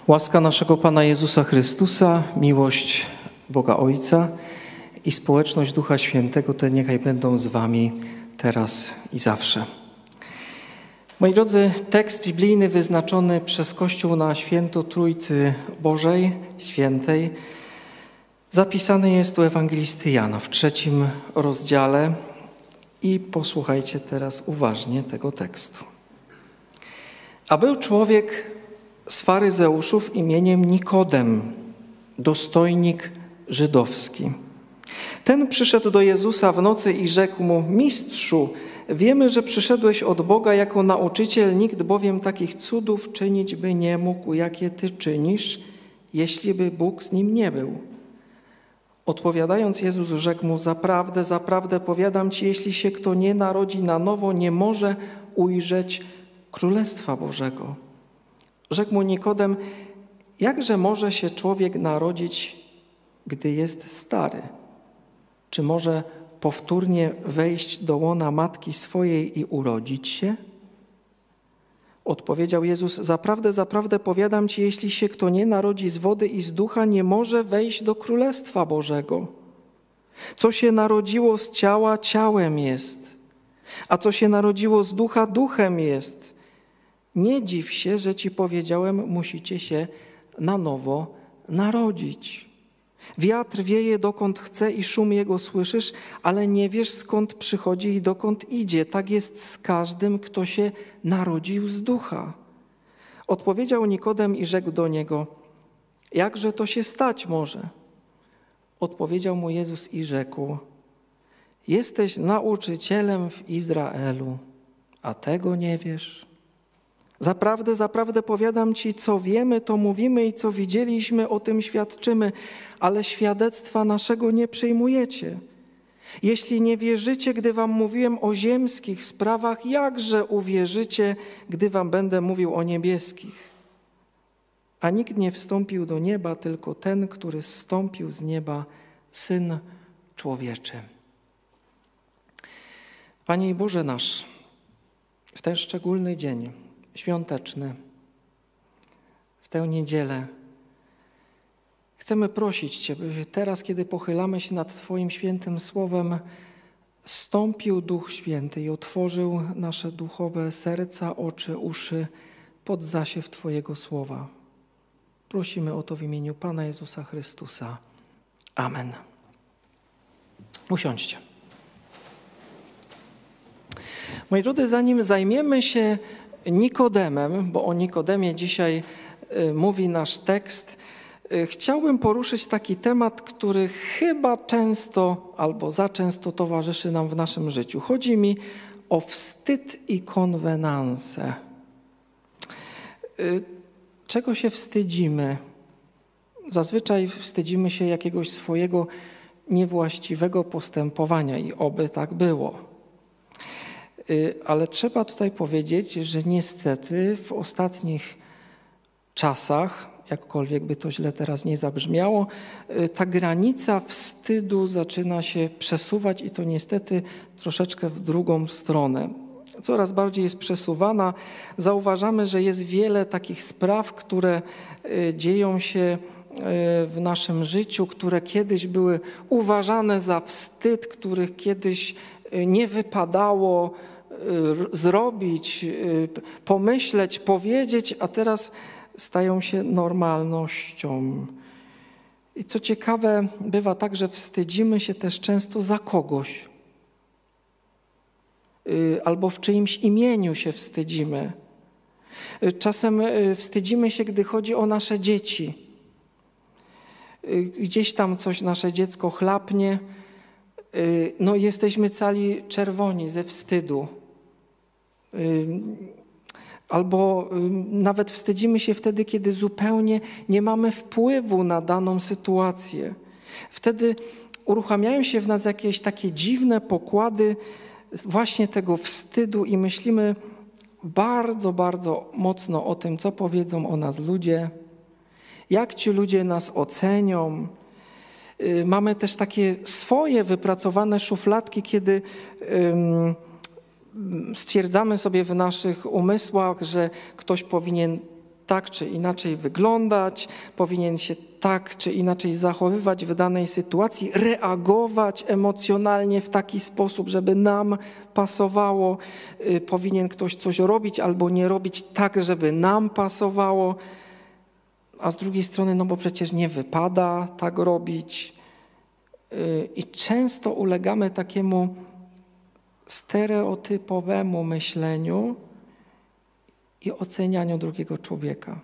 Łaska naszego Pana Jezusa Chrystusa, miłość Boga Ojca i społeczność Ducha Świętego te niechaj będą z wami teraz i zawsze. Moi drodzy, tekst biblijny wyznaczony przez Kościół na święto Trójcy Bożej, Świętej, zapisany jest u ewangelisty Jana w 3 rozdziale i posłuchajcie teraz uważnie tego tekstu. A był człowiek z faryzeuszów imieniem Nikodem, dostojnik żydowski. Ten przyszedł do Jezusa w nocy i rzekł mu: Mistrzu, wiemy, że przyszedłeś od Boga jako nauczyciel, nikt bowiem takich cudów czynić by nie mógł, jakie Ty czynisz, jeśli by Bóg z nim nie był. Odpowiadając, Jezus rzekł mu: Zaprawdę, zaprawdę powiadam Ci, jeśli się kto nie narodzi na nowo, nie może ujrzeć Królestwa Bożego. Rzekł mu Nikodem: jakże może się człowiek narodzić, gdy jest stary? Czy może powtórnie wejść do łona matki swojej i urodzić się? Odpowiedział Jezus: Zaprawdę, zaprawdę powiadam Ci, jeśli się kto nie narodzi z wody i z ducha, nie może wejść do Królestwa Bożego. Co się narodziło z ciała, ciałem jest, a co się narodziło z ducha, duchem jest. Nie dziw się, że Ci powiedziałem, musicie się na nowo narodzić. Wiatr wieje dokąd chce i szum jego słyszysz, ale nie wiesz skąd przychodzi i dokąd idzie. Tak jest z każdym, kto się narodził z ducha. Odpowiedział Nikodem i rzekł do niego: jakże to się stać może? Odpowiedział mu Jezus i rzekł: jesteś nauczycielem w Izraelu, a tego nie wiesz? Zaprawdę, zaprawdę powiadam Ci, co wiemy, to mówimy i co widzieliśmy, o tym świadczymy, ale świadectwa naszego nie przyjmujecie. Jeśli nie wierzycie, gdy wam mówiłem o ziemskich sprawach, jakże uwierzycie, gdy wam będę mówił o niebieskich? A nikt nie wstąpił do nieba, tylko ten, który zstąpił z nieba, Syn Człowieczy. Panie i Boże nasz, w ten szczególny dzień świąteczny, w tę niedzielę chcemy prosić Cię, by teraz, kiedy pochylamy się nad Twoim świętym słowem, zstąpił Duch Święty i otworzył nasze duchowe serca, oczy, uszy pod zasiew Twojego słowa. Prosimy o to w imieniu Pana Jezusa Chrystusa. Amen. Usiądźcie. Moi drodzy, zanim zajmiemy się Nikodemem, bo o Nikodemie dzisiaj mówi nasz tekst, chciałbym poruszyć taki temat, który chyba często albo za często towarzyszy nam w naszym życiu. Chodzi mi o wstyd i konwenansę. Czego się wstydzimy? Zazwyczaj wstydzimy się jakiegoś swojego niewłaściwego postępowania i oby tak było. Ale trzeba tutaj powiedzieć, że niestety w ostatnich czasach, jakkolwiek by to źle teraz nie zabrzmiało, ta granica wstydu zaczyna się przesuwać i to niestety troszeczkę w drugą stronę. Coraz bardziej jest przesuwana. Zauważamy, że jest wiele takich spraw, które dzieją się w naszym życiu, które kiedyś były uważane za wstyd, których kiedyś nie wypadało zrobić, pomyśleć, powiedzieć, a teraz stają się normalnością. I co ciekawe, bywa tak, że wstydzimy się też często za kogoś. Albo w czyimś imieniu się wstydzimy. Czasem wstydzimy się, gdy chodzi o nasze dzieci. Gdzieś tam coś nasze dziecko chlapnie, no jesteśmy cali czerwoni ze wstydu. Albo nawet wstydzimy się wtedy, kiedy zupełnie nie mamy wpływu na daną sytuację. Wtedy uruchamiają się w nas jakieś takie dziwne pokłady właśnie tego wstydu i myślimy bardzo, bardzo mocno o tym, co powiedzą o nas ludzie, jak ci ludzie nas ocenią. Mamy też takie swoje wypracowane szufladki, kiedy stwierdzamy sobie w naszych umysłach, że ktoś powinien tak czy inaczej wyglądać, powinien się tak czy inaczej zachowywać w danej sytuacji, reagować emocjonalnie w taki sposób, żeby nam pasowało. Powinien ktoś coś robić albo nie robić tak, żeby nam pasowało. A z drugiej strony, no bo przecież nie wypada tak robić. I często ulegamy takiemu stereotypowemu myśleniu i ocenianiu drugiego człowieka.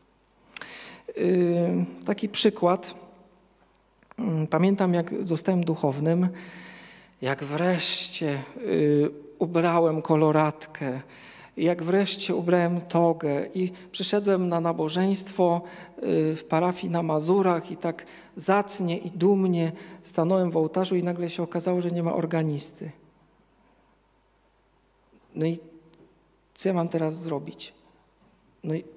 Taki przykład. Pamiętam, jak zostałem duchownym, jak wreszcie ubrałem koloratkę, jak wreszcie ubrałem togę i przyszedłem na nabożeństwo w parafii na Mazurach i tak zacnie i dumnie stanąłem w ołtarzu i nagle się okazało, że nie ma organisty. No i co ja mam teraz zrobić? No i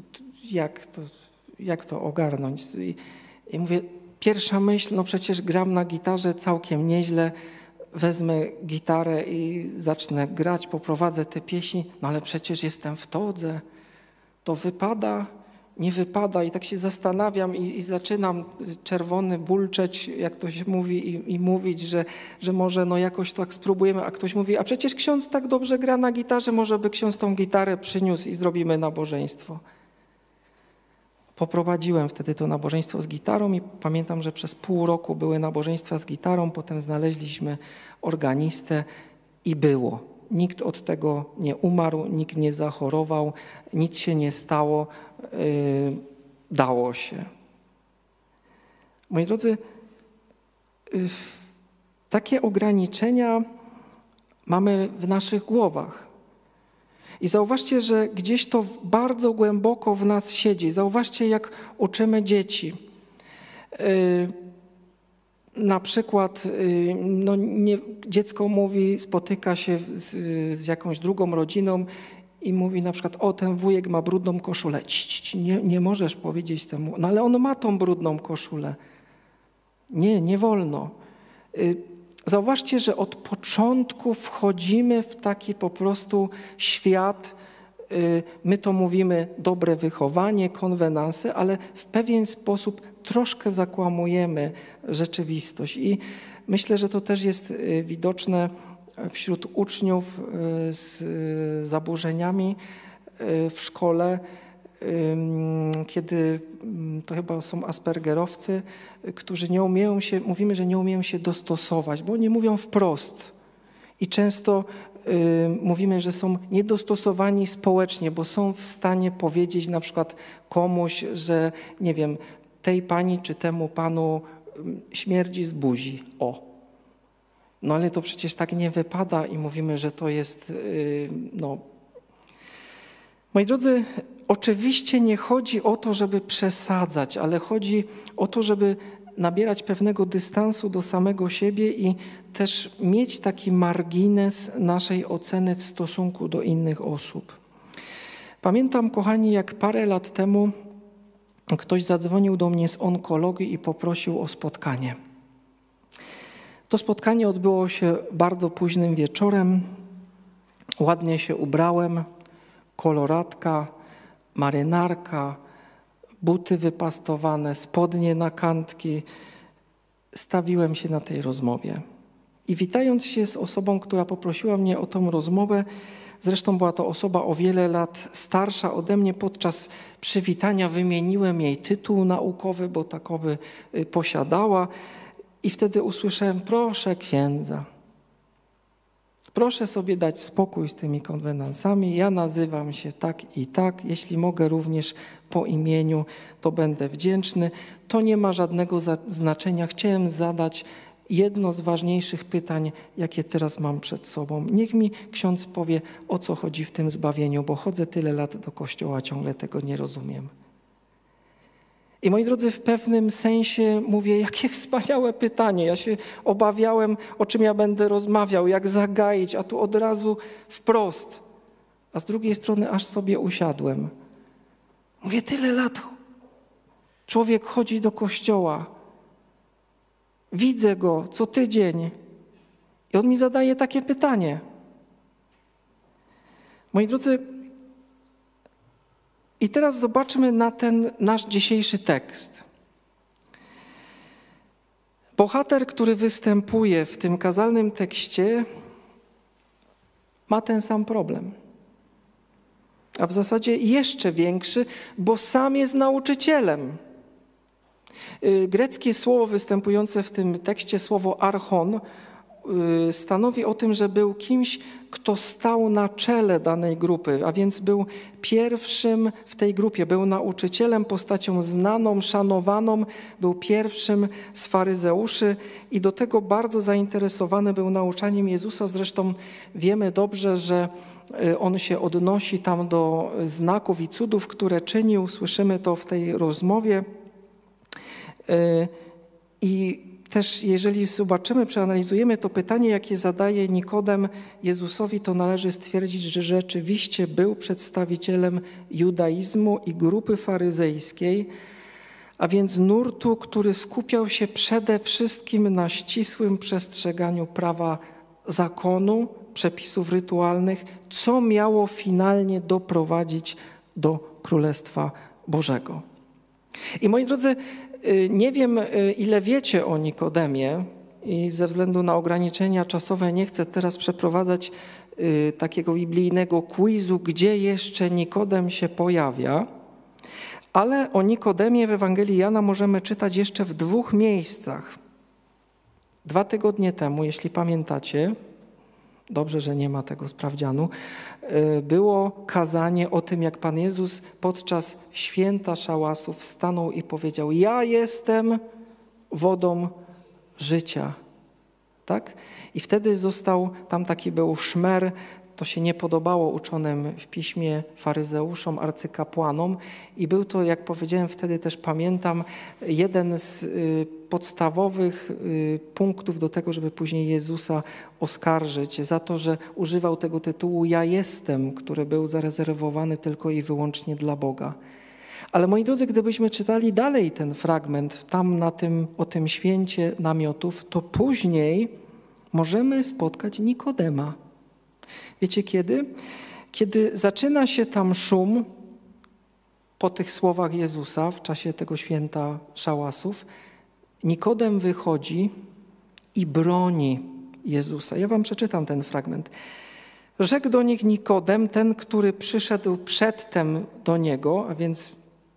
jak to ogarnąć? I mówię, pierwsza myśl, no przecież gram na gitarze całkiem nieźle, wezmę gitarę i zacznę grać, poprowadzę te pieśni, no ale przecież jestem w todze, to wypada, nie wypada i tak się zastanawiam i zaczynam czerwony bulczeć, jak to się mówi i mówić, że może no jakoś tak spróbujemy, a ktoś mówi, a przecież ksiądz tak dobrze gra na gitarze, może by ksiądz tą gitarę przyniósł i zrobimy nabożeństwo. Poprowadziłem wtedy to nabożeństwo z gitarą i pamiętam, że przez pół roku były nabożeństwa z gitarą, potem znaleźliśmy organistę i było. Nikt od tego nie umarł, nikt nie zachorował, nic się nie stało, dało się. Moi drodzy, takie ograniczenia mamy w naszych głowach. I zauważcie, że gdzieś to bardzo głęboko w nas siedzi. Zauważcie, jak uczymy dzieci. Na przykład dziecko mówi, spotyka się z jakąś drugą rodziną i mówi na przykład, o, ten wujek ma brudną koszulę. Nie możesz powiedzieć temu, no ale on ma tą brudną koszulę. Nie wolno. Zauważcie, że od początku wchodzimy w taki po prostu świat, my to mówimy dobre wychowanie, konwenanse, ale w pewien sposób troszkę zakłamujemy rzeczywistość. I myślę, że to też jest widoczne wśród uczniów z zaburzeniami w szkole, kiedy to chyba są aspergerowcy, którzy nie umieją się, mówimy, że nie umieją się dostosować, bo nie mówią wprost. I często mówimy, że są niedostosowani społecznie, bo są w stanie powiedzieć na przykład komuś, że nie wiem, tej pani czy temu panu śmierdzi z buzi. O. No ale to przecież tak nie wypada i mówimy, że to jest Moi drodzy, oczywiście nie chodzi o to, żeby przesadzać, ale chodzi o to, żeby nabierać pewnego dystansu do samego siebie i też mieć taki margines naszej oceny w stosunku do innych osób. Pamiętam, kochani, jak parę lat temu ktoś zadzwonił do mnie z onkologii i poprosił o spotkanie. To spotkanie odbyło się bardzo późnym wieczorem. Ładnie się ubrałem, koloratka, marynarka, buty wypastowane, spodnie na kantki. Stawiłem się na tej rozmowie. I witając się z osobą, która poprosiła mnie o tą rozmowę, zresztą była to osoba o wiele lat starsza ode mnie, podczas przywitania wymieniłem jej tytuł naukowy, bo takowy posiadała. I wtedy usłyszałem, proszę księdza, proszę sobie dać spokój z tymi konwenansami, ja nazywam się tak i tak, jeśli mogę również po imieniu, to będę wdzięczny. To nie ma żadnego znaczenia. Chciałem zadać jedno z ważniejszych pytań, jakie teraz mam przed sobą. Niech mi ksiądz powie, o co chodzi w tym zbawieniu, bo chodzę tyle lat do kościoła, ciągle tego nie rozumiem. I moi drodzy, w pewnym sensie mówię, jakie wspaniałe pytanie. Ja się obawiałem, o czym ja będę rozmawiał, jak zagaić, a tu od razu wprost. A z drugiej strony aż sobie usiadłem. Mówię, tyle lat człowiek chodzi do kościoła. Widzę go co tydzień. I on mi zadaje takie pytanie. Moi drodzy, I teraz zobaczmy na ten nasz dzisiejszy tekst. Bohater, który występuje w tym kazalnym tekście, ma ten sam problem. A w zasadzie jeszcze większy, bo sam jest nauczycielem. Greckie słowo występujące w tym tekście, słowo archon, stanowi o tym, że był kimś, kto stał na czele danej grupy, a więc był pierwszym w tej grupie, był nauczycielem, postacią znaną, szanowaną, był pierwszym z faryzeuszy i do tego bardzo zainteresowany był nauczaniem Jezusa. Zresztą wiemy dobrze, że on się odnosi tam do znaków i cudów, które czynił. Słyszymy to w tej rozmowie. I też jeżeli zobaczymy, przeanalizujemy to pytanie, jakie zadaje Nikodem Jezusowi, to należy stwierdzić, że rzeczywiście był przedstawicielem judaizmu i grupy faryzejskiej, a więc nurtu, który skupiał się przede wszystkim na ścisłym przestrzeganiu prawa zakonu, przepisów rytualnych, co miało finalnie doprowadzić do Królestwa Bożego. I moi drodzy, nie wiem, ile wiecie o Nikodemie i ze względu na ograniczenia czasowe nie chcę teraz przeprowadzać takiego biblijnego quizu, gdzie jeszcze Nikodem się pojawia, ale o Nikodemie w Ewangelii Jana możemy czytać jeszcze w 2 miejscach. 2 tygodnie temu, jeśli pamiętacie, dobrze, że nie ma tego sprawdzianu, było kazanie o tym, jak Pan Jezus podczas święta szałasów stanął i powiedział: ja jestem wodą życia. Tak? I wtedy tam taki był szmer, to się nie podobało uczonym w piśmie faryzeuszom, arcykapłanom i był to, jak powiedziałem wtedy też pamiętam, jeden z podstawowych punktów do tego, żeby później Jezusa oskarżyć za to, że używał tego tytułu ja jestem, który był zarezerwowany tylko i wyłącznie dla Boga. Ale moi drodzy, gdybyśmy czytali dalej ten fragment tam o tym święcie namiotów, to później możemy spotkać Nikodema. Wiecie kiedy? Kiedy zaczyna się tam szum po tych słowach Jezusa w czasie tego święta szałasów, Nikodem wychodzi i broni Jezusa. Ja wam przeczytam ten fragment. Rzekł do nich Nikodem, ten, który przyszedł przedtem do niego, a więc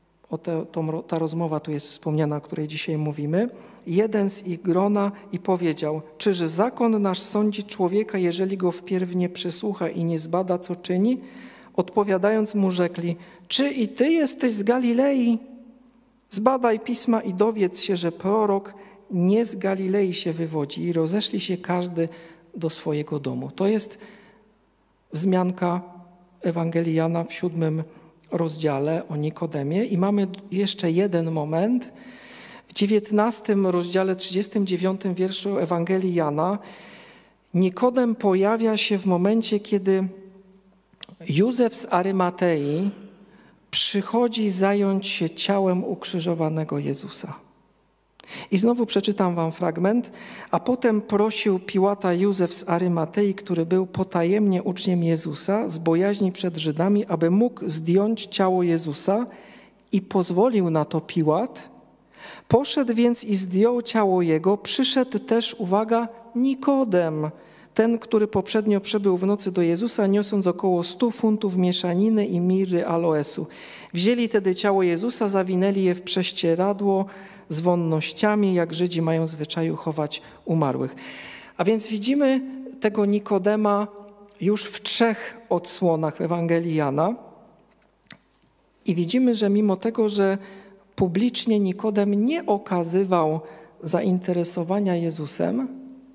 ta rozmowa tu jest wspomniana, o której dzisiaj mówimy, jeden z ich grona i powiedział: czyż zakon nasz sądzi człowieka, jeżeli go wpierw nie przesłucha i nie zbada, co czyni? Odpowiadając mu rzekli: czy i ty jesteś z Galilei? Zbadaj pisma i dowiedz się, że prorok nie z Galilei się wywodzi. I rozeszli się każdy do swojego domu. To jest wzmianka Ewangelii Jana w 7 rozdziale o Nikodemie. I mamy jeszcze jeden moment. W 19 rozdziale, 39 wierszu Ewangelii Jana Nikodem pojawia się w momencie, kiedy Józef z Arymatei przychodzi zająć się ciałem ukrzyżowanego Jezusa. I znowu przeczytam wam fragment. A potem prosił Piłata Józef z Arymatei, który był potajemnie uczniem Jezusa, z bojaźni przed Żydami, aby mógł zdjąć ciało Jezusa, i pozwolił na to Piłat. Poszedł więc i zdjął ciało jego. Przyszedł też, uwaga, Nikodem, ten, który poprzednio przybył w nocy do Jezusa, niosąc około 100 funtów mieszaniny i miry aloesu. Wzięli tedy ciało Jezusa, zawinęli je w prześcieradło z wonnościami, jak Żydzi mają zwyczaju chować umarłych. A więc widzimy tego Nikodema już w 3 odsłonach Ewangelii Jana i widzimy, że mimo tego, że publicznie Nikodem nie okazywał zainteresowania Jezusem,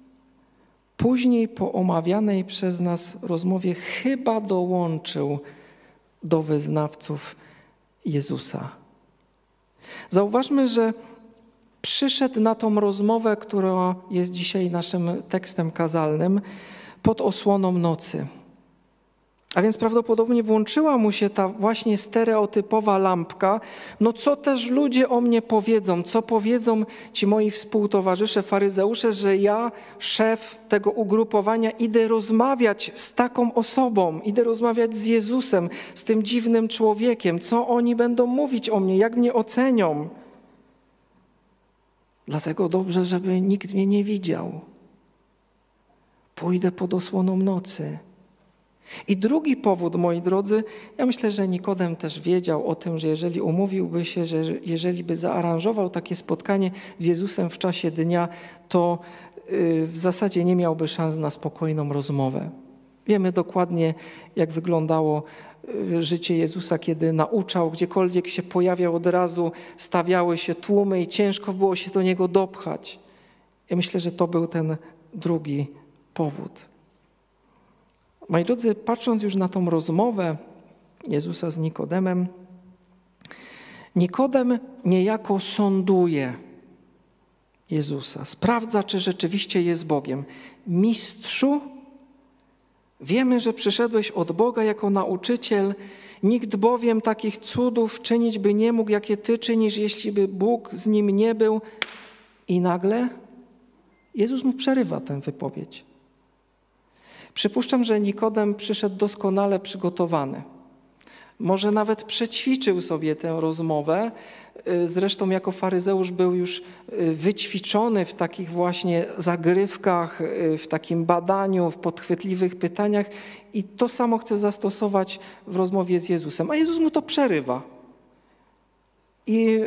później po omawianej przez nas rozmowie chyba dołączył do wyznawców Jezusa. Zauważmy, że przyszedł na tą rozmowę, która jest dzisiaj naszym tekstem kazalnym, pod osłoną nocy. A więc prawdopodobnie włączyła mu się ta właśnie stereotypowa lampka. No co też ludzie o mnie powiedzą? Co powiedzą ci moi współtowarzysze, faryzeusze, że ja, szef tego ugrupowania, idę rozmawiać z taką osobą, idę rozmawiać z Jezusem, z tym dziwnym człowiekiem. Co oni będą mówić o mnie? Jak mnie ocenią? Dlatego dobrze, żeby nikt mnie nie widział. Pójdę pod osłoną nocy. I drugi powód, moi drodzy, ja myślę, że Nikodem też wiedział o tym, że jeżeli umówiłby się, że jeżeli by zaaranżował takie spotkanie z Jezusem w czasie dnia, to w zasadzie nie miałby szans na spokojną rozmowę. Wiemy dokładnie, jak wyglądało życie Jezusa, kiedy nauczał, gdziekolwiek się pojawiał, od razu stawiały się tłumy i ciężko było się do Niego dopchać. Ja myślę, że to był ten drugi powód. Moi drodzy, patrząc już na tą rozmowę Jezusa z Nikodemem, Nikodem niejako sąduje Jezusa, sprawdza, czy rzeczywiście jest Bogiem. Mistrzu, wiemy, że przyszedłeś od Boga jako nauczyciel, nikt bowiem takich cudów czynić by nie mógł, jakie Ty czynisz, jeśli by Bóg z nim nie był. I nagle Jezus mu przerywa tę wypowiedź. Przypuszczam, że Nikodem przyszedł doskonale przygotowany. Może nawet przećwiczył sobie tę rozmowę. Zresztą jako faryzeusz był już wyćwiczony w takich właśnie zagrywkach, w takim badaniu, w podchwytliwych pytaniach i to samo chce zastosować w rozmowie z Jezusem. A Jezus mu to przerywa. I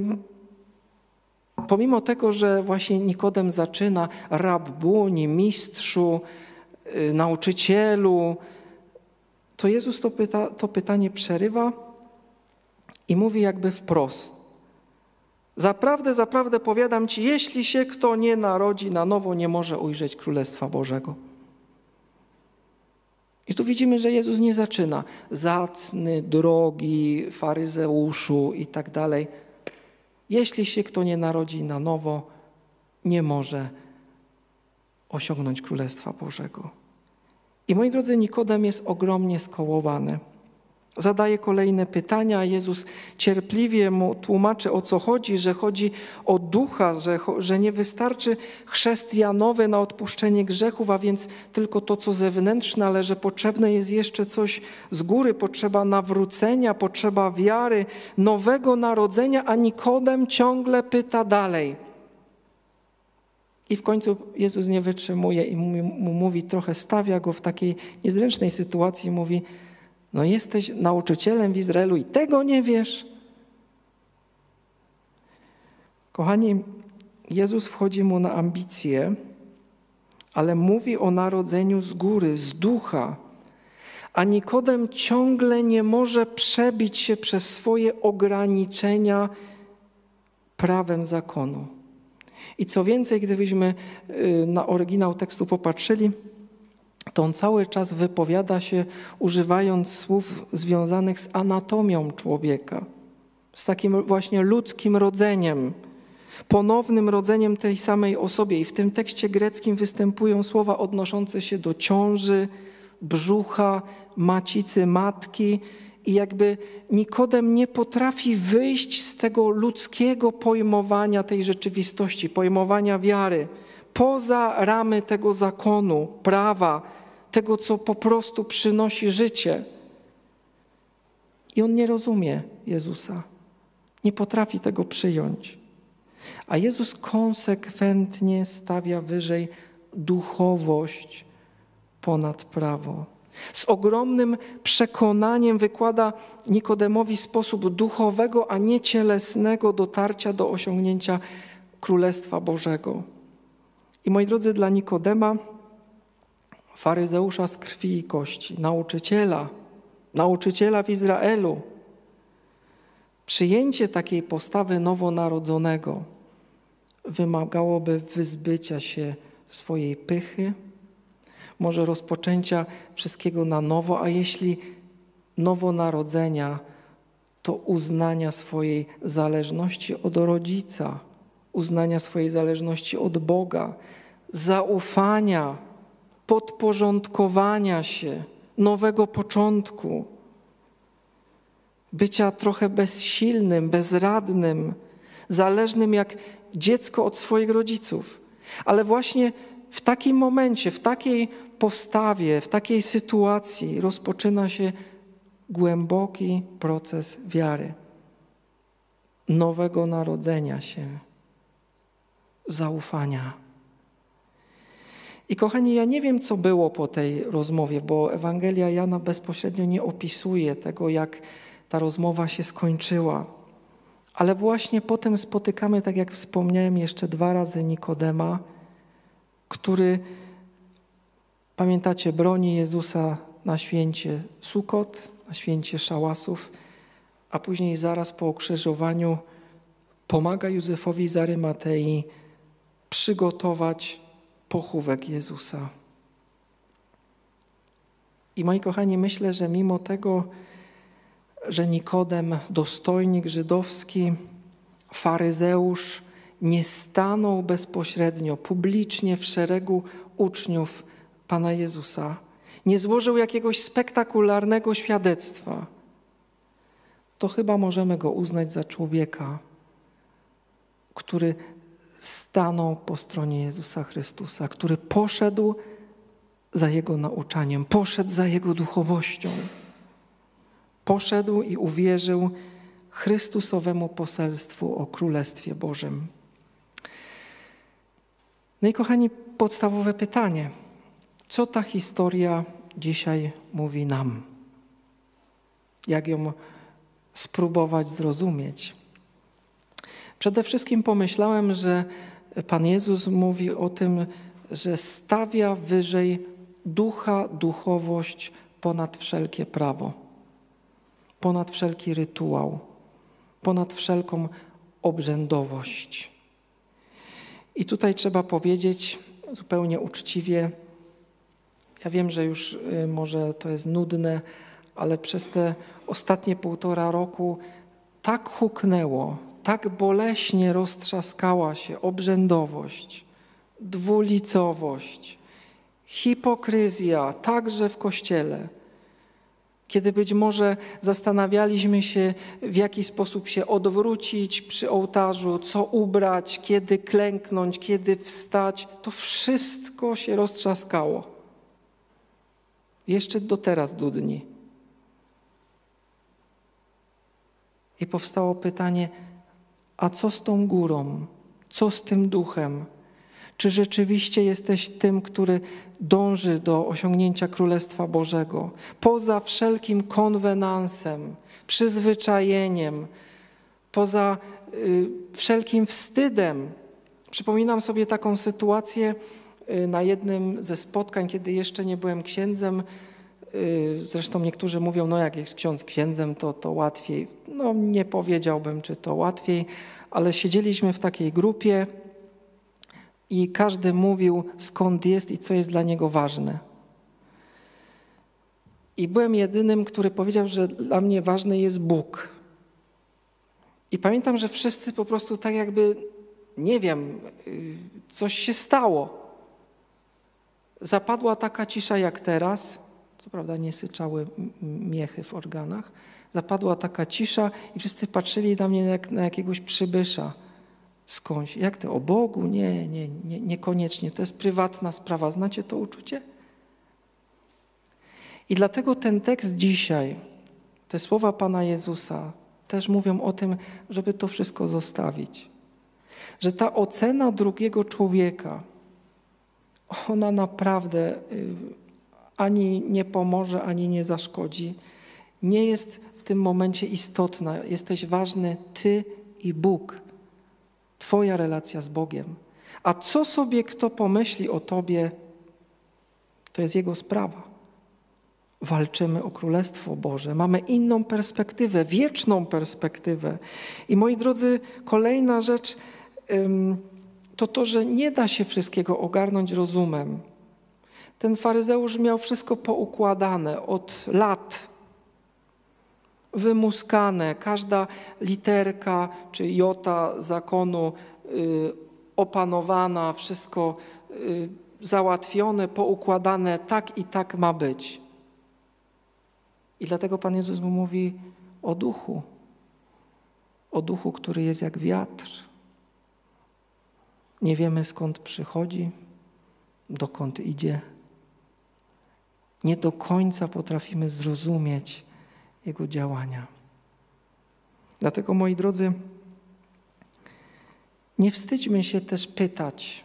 pomimo tego, że właśnie Nikodem zaczyna rabbuni, mistrzu, nauczycielu, to Jezus to pytanie przerywa i mówi jakby wprost. Zaprawdę, zaprawdę powiadam ci, jeśli się kto nie narodzi na nowo, nie może ujrzeć Królestwa Bożego. I tu widzimy, że Jezus nie zaczyna zacny, drogi, faryzeuszu i tak dalej. Jeśli się kto nie narodzi na nowo, nie może osiągnąć Królestwa Bożego. I moi drodzy, Nikodem jest ogromnie skołowany. Zadaje kolejne pytania, a Jezus cierpliwie mu tłumaczy, o co chodzi, że chodzi o ducha, że nie wystarczy chrzest Janowy na odpuszczenie grzechów, a więc tylko to, co zewnętrzne, ale że potrzebne jest jeszcze coś z góry, potrzeba nawrócenia, potrzeba wiary, nowego narodzenia, a Nikodem ciągle pyta dalej. I w końcu Jezus nie wytrzymuje i mu mówi, trochę stawia go w takiej niezręcznej sytuacji, mówi, no jesteś nauczycielem w Izraelu i tego nie wiesz. Kochani, Jezus wchodzi mu na ambicje, ale mówi o narodzeniu z góry, z ducha, a Nikodem ciągle nie może przebić się przez swoje ograniczenia prawem zakonu. I co więcej, gdybyśmy na oryginał tekstu popatrzyli, to on cały czas wypowiada się używając słów związanych z anatomią człowieka, z takim właśnie ludzkim rodzeniem, ponownym rodzeniem tej samej osobie. I w tym tekście greckim występują słowa odnoszące się do ciąży, brzucha, macicy, matki. I jakby Nikodem nie potrafi wyjść z tego ludzkiego pojmowania tej rzeczywistości, pojmowania wiary, poza ramy tego zakonu, prawa, tego, co po prostu przynosi życie. I on nie rozumie Jezusa, nie potrafi tego przyjąć. A Jezus konsekwentnie stawia wyżej duchowość ponad prawo. Z ogromnym przekonaniem wykłada Nikodemowi sposób duchowego, a nie cielesnego dotarcia do osiągnięcia Królestwa Bożego. I moi drodzy, dla Nikodema, faryzeusza z krwi i kości, nauczyciela w Izraelu, przyjęcie takiej postawy nowonarodzonego wymagałoby wyzbycia się swojej pychy, może rozpoczęcia wszystkiego na nowo, a jeśli nowonarodzenia, to uznania swojej zależności od rodzica, uznania swojej zależności od Boga, zaufania, podporządkowania się nowego początku, bycia trochę bezsilnym, bezradnym, zależnym jak dziecko od swoich rodziców. Ale właśnie w takim momencie, w takiej postawie, w takiej sytuacji rozpoczyna się głęboki proces wiary, nowego narodzenia się, zaufania. I kochani, ja nie wiem, co było po tej rozmowie, bo Ewangelia Jana bezpośrednio nie opisuje tego, jak ta rozmowa się skończyła. Ale właśnie potem spotykamy, tak jak wspomniałem, jeszcze 2 razy Nikodema, który, pamiętacie, broni Jezusa na święcie Sukot, na święcie Szałasów, a później zaraz po ukrzyżowaniu pomaga Józefowi z Arymatei przygotować pochówek Jezusa. I moi kochani, myślę, że mimo tego, że Nikodem, dostojnik żydowski, faryzeusz, nie stanął bezpośrednio, publicznie w szeregu uczniów Pana Jezusa, nie złożył jakiegoś spektakularnego świadectwa, to chyba możemy go uznać za człowieka, który stanął po stronie Jezusa Chrystusa, który poszedł za Jego nauczaniem, poszedł za Jego duchowością. Poszedł i uwierzył Chrystusowemu poselstwu o Królestwie Bożym. No i kochani, podstawowe pytanie. Co ta historia dzisiaj mówi nam? Jak ją spróbować zrozumieć? Przede wszystkim pomyślałem, że Pan Jezus mówi o tym, że stawia wyżej ducha, duchowość ponad wszelkie prawo, ponad wszelki rytuał, ponad wszelką obrzędowość. I tutaj trzeba powiedzieć zupełnie uczciwie, ja wiem, że już może to jest nudne, ale przez te ostatnie 1,5 roku tak huknęło, tak boleśnie roztrzaskała się obrzędowość, dwulicowość, hipokryzja, także w Kościele. Kiedy być może zastanawialiśmy się, w jaki sposób się odwrócić przy ołtarzu, co ubrać, kiedy klęknąć, kiedy wstać, to wszystko się roztrzaskało. Jeszcze do teraz dudni. I powstało pytanie, a co z tą górą? Co z tym duchem? Czy rzeczywiście jesteś tym, który dąży do osiągnięcia Królestwa Bożego? Poza wszelkim konwenansem, przyzwyczajeniem, poza wszelkim wstydem. Przypominam sobie taką sytuację na jednym ze spotkań, kiedy jeszcze nie byłem księdzem. Zresztą niektórzy mówią, no jak jest ksiądz księdzem, to łatwiej. No nie powiedziałbym, czy to łatwiej, ale siedzieliśmy w takiej grupie i każdy mówił, skąd jest i co jest dla niego ważne. I byłem jedynym, który powiedział, że dla mnie ważny jest Bóg. I pamiętam, że wszyscy po prostu tak jakby, nie wiem, coś się stało. Zapadła taka cisza jak teraz. Co prawda nie syczały miechy w organach. Zapadła taka cisza i wszyscy patrzyli na mnie jak na jakiegoś przybysza skądś. Jak to? O Bogu? Nie, niekoniecznie. To jest prywatna sprawa. Znacie to uczucie? I dlatego ten tekst dzisiaj, te słowa Pana Jezusa też mówią o tym, żeby to wszystko zostawić. Że ta ocena drugiego człowieka, ona naprawdę ani nie pomoże, ani nie zaszkodzi. Nie jest w tym momencie istotna. Jesteś ważny Ty i Bóg. Twoja relacja z Bogiem. A co sobie kto pomyśli o Tobie, to jest jego sprawa. Walczymy o Królestwo Boże. Mamy inną perspektywę, wieczną perspektywę. I moi drodzy, kolejna rzecz to, że nie da się wszystkiego ogarnąć rozumem. Ten faryzeusz miał wszystko poukładane od lat, wymuskane, każda literka czy jota zakonu opanowana, wszystko załatwione, poukładane, tak i tak ma być. I dlatego Pan Jezus mu mówi o duchu, który jest jak wiatr. Nie wiemy, skąd przychodzi, dokąd idzie. Nie do końca potrafimy zrozumieć jego działania. Dlatego, moi drodzy, nie wstydźmy się też pytać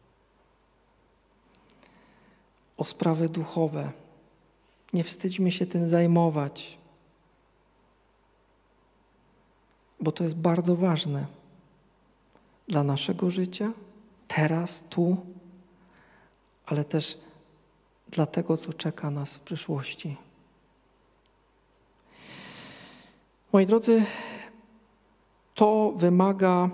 o sprawy duchowe. Nie wstydźmy się tym zajmować, bo to jest bardzo ważne dla naszego życia, teraz, tu, ale też dla tego, co czeka nas w przyszłości. Moi drodzy, to wymaga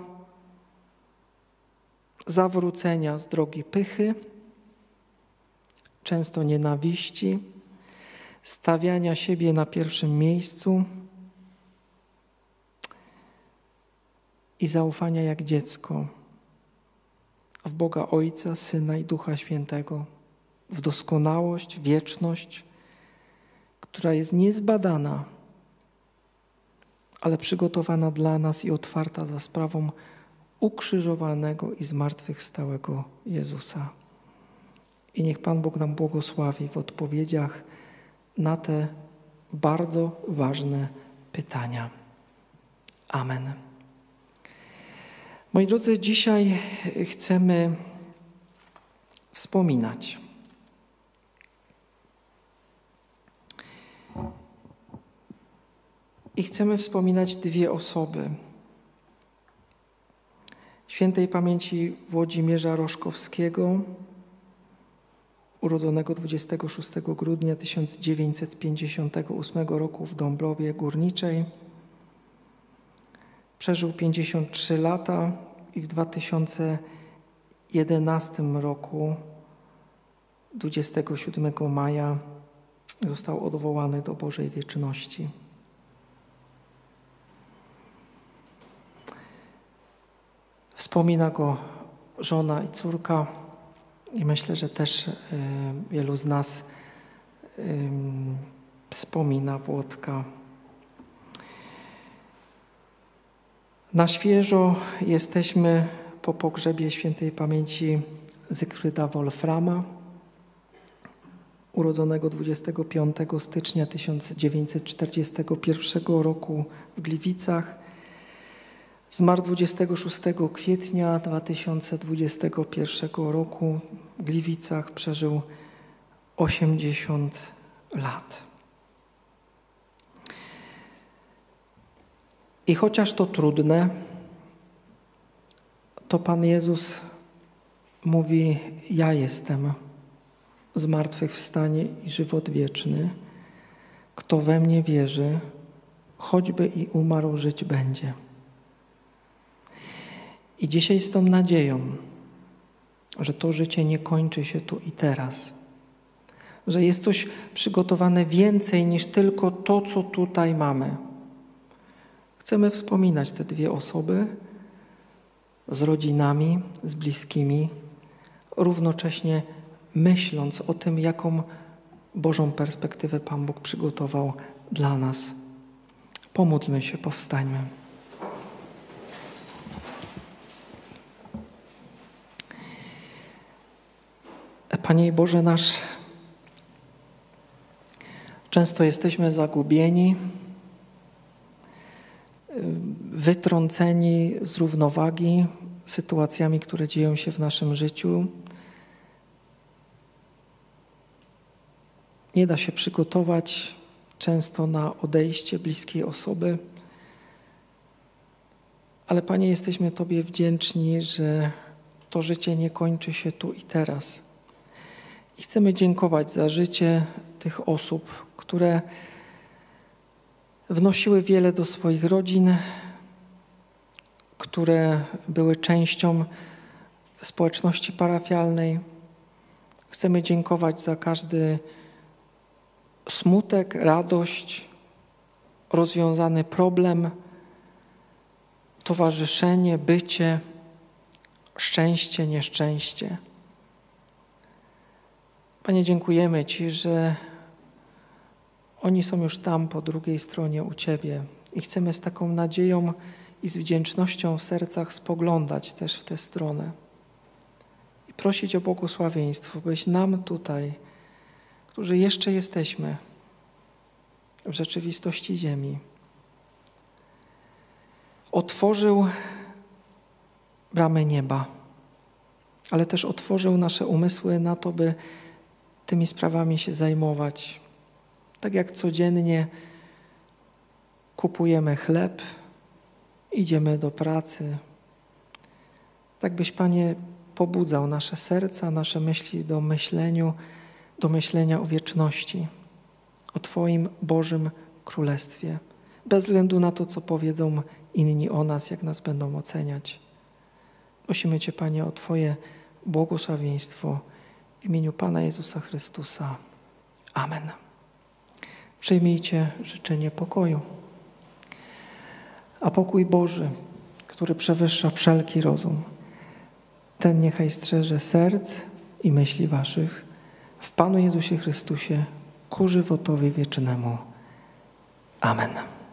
zawrócenia z drogi pychy, często nienawiści, stawiania siebie na pierwszym miejscu i zaufania jak dziecko w Boga Ojca, Syna i Ducha Świętego, w doskonałość, wieczność, która jest niezbadana, ale przygotowana dla nas i otwarta za sprawą ukrzyżowanego i zmartwychwstałego Jezusa. I niech Pan Bóg nam błogosławi w odpowiedziach na te bardzo ważne pytania. Amen. Moi drodzy, dzisiaj chcemy wspominać. I chcemy wspominać dwie osoby. Świętej pamięci Włodzimierza Roszkowskiego, urodzonego 26 grudnia 1958 roku w Dąbrowie Górniczej. Przeżył 53 lata i w 2011 roku, 27 maja, został odwołany do Bożej wieczności. Wspomina go żona i córka i myślę, że też wielu z nas wspomina Włodka. Na świeżo jesteśmy po pogrzebie świętej pamięci Zygfryda Wolframa, urodzonego 25 stycznia 1941 roku w Gliwicach. Zmarł 26 kwietnia 2021 roku w Gliwicach. Przeżył 80 lat. I chociaż to trudne, to Pan Jezus mówi: ja jestem zmartwychwstanie i żywot wieczny. Kto we mnie wierzy, choćby i umarł, żyć będzie. I dzisiaj z tą nadzieją, że to życie nie kończy się tu i teraz, że jest coś przygotowane więcej niż tylko to, co tutaj mamy. Chcemy wspominać te dwie osoby z rodzinami, z bliskimi, równocześnie myśląc o tym, jaką Bożą perspektywę Pan Bóg przygotował dla nas. Pomódlmy się, powstańmy. Panie Boże nasz, często jesteśmy zagubieni, wytrąceni z równowagi sytuacjami, które dzieją się w naszym życiu. Nie da się przygotować często na odejście bliskiej osoby, ale Panie, jesteśmy Tobie wdzięczni, że to życie nie kończy się tu i teraz. I chcemy dziękować za życie tych osób, które wnosiły wiele do swoich rodzin, które były częścią społeczności parafialnej. Chcemy dziękować za każdy smutek, radość, rozwiązany problem, towarzyszenie, bycie, szczęście, nieszczęście. Panie, dziękujemy Ci, że Oni są już tam po drugiej stronie u Ciebie i chcemy z taką nadzieją i z wdzięcznością w sercach spoglądać też w tę stronę i prosić o błogosławieństwo, byś nam tutaj, którzy jeszcze jesteśmy w rzeczywistości ziemi, otworzył bramy nieba, ale też otworzył nasze umysły na to, by tymi sprawami się zajmować. Tak jak codziennie kupujemy chleb, idziemy do pracy, tak byś, Panie, pobudzał nasze serca, nasze myśli do myślenia o wieczności, o Twoim Bożym Królestwie, bez względu na to, co powiedzą inni o nas, jak nas będą oceniać. Prosimy Cię, Panie, o Twoje błogosławieństwo w imieniu Pana Jezusa Chrystusa. Amen. Przyjmijcie życzenie pokoju. A pokój Boży, który przewyższa wszelki rozum, ten niechaj strzeże serc i myśli waszych w Panu Jezusie Chrystusie ku żywotowi wiecznemu. Amen.